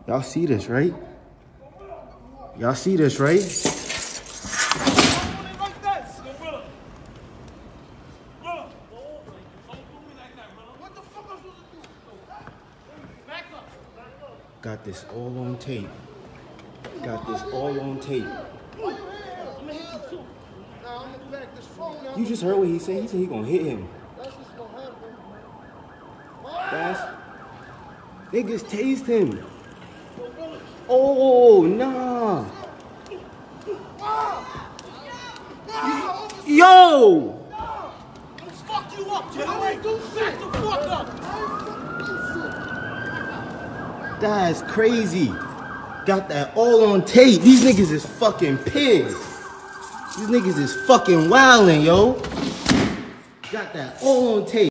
Y'all see this, right? Y'all see this, right? Got this all on tape. Got this all on tape. You just heard what he said. He said he gonna hit him. That's niggas tased him. Oh nah. Yo! Fuck you up, Jerry. Back the fuck up. That's crazy. Got that all on tape. These niggas is fucking pigs. These niggas is fucking wildin', yo. Got that all on tape.